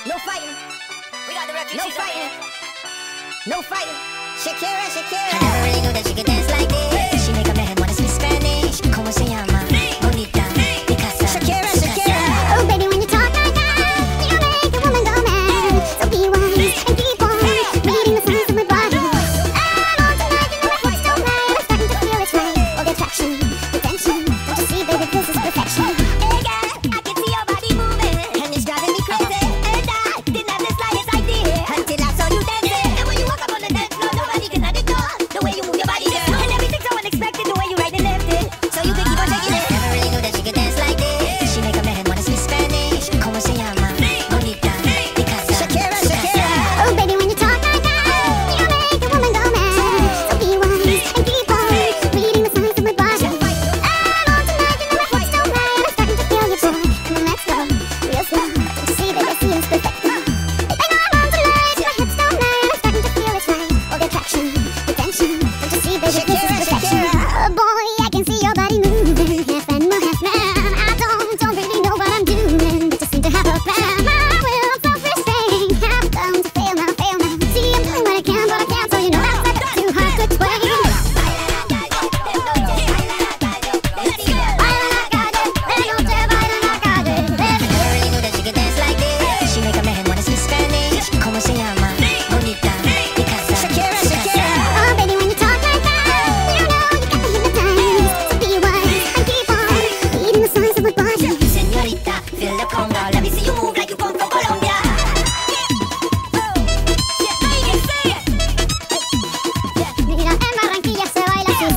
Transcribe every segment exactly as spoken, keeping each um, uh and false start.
No fighting. We got the refugees. No fighting. No fighting. Shakira, Shakira. I never really knew that she could dance like this. She make a man wanna speak Spanish. ¿Cómo se llama? Bonita. Picasa. Shakira, Shakira. Oh baby, when you talk like that, you make a woman go mad. So be wise and keep on reading the signs of my body. I'm on tonight, you know my hips don't lie. I'm starting to feel it's right. All the attraction, the tension. Don't you see, baby, this is perfection. Hey girl, I can see your body moving, and it's driving me crazy. And I didn't have the slightest idea until I saw you dancing. And when you walk up on the dance floor, nobody can ignore the way you move your body, girl. And everything's so unexpected, the way you right and left it. So you can keep on shaking it. Never really knew that she could dance like this. She make a man wanna speak Spanish. ¿Cómo se llama? Bonita. Picasa. Shakira, Shakira. Oh baby, when you talk like that, you make a woman go mad. So be wise and keep on reading the signs of my body. I'm on tonight, you know my hips don't lie. I'm starting to feel your boy. Come on, let's go, real slow. Don't you see, baby, see it's perfect. I know I'm on tonight, my hips don't lie. I'm starting to feel it's right. All the attraction, the tension. Don't you see, baby, this is Shakira, perfection. Shakira. Oh boy, I can see your body moving, half animal, half man. I don't, don't really know what I'm doing, but just seem to have a plan. My will, self-restraint, have come to fail now, fail now. See, I'm doing what I can, but I can't, so you know that's like too hard to explain. Never really knew that she could dance like this. She make a man wanna speak Spanish. ¿Cómo se llama? Bonita. Picasa. Shakira, Shakira. Oh baby, when you talk like that, you know you got me hypnotized. So be wise and keep on reading the signs of my body. Señorita, feel the conga. Let me see you move like you come from Colombia. Mira, en Barranquilla se baila así.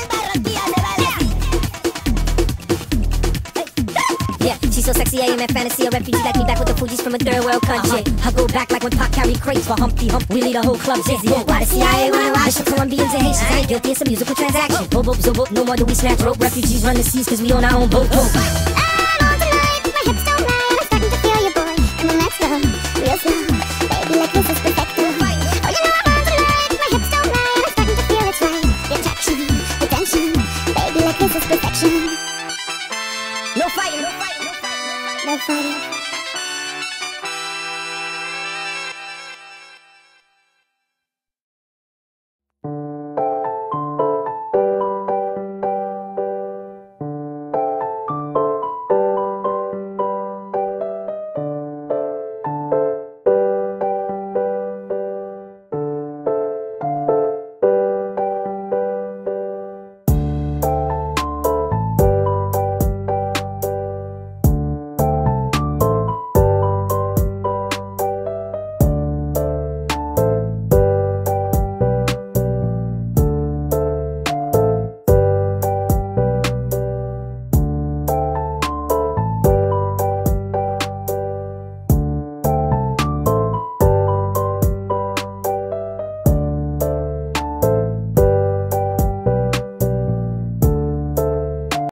Yeah, she's so sexy, I am a fantasy. A refugee like me back with the Fugees from a third world country. I go back like when Pac carried crates for Humpty Hump. We lead a whole club dizzy. Why the C I A wanna watch the Colombians and Haitians? I ain't guilty, it's a musical transaction. Boop, boop, so boop, no more do we snatch rope. Refugees run the seas cause we own our own boat. boat. I'm on tonight, my hips don't lie. I'm starting to feel your boy. Come on, let's go, real slow. Baby, like this is perfect.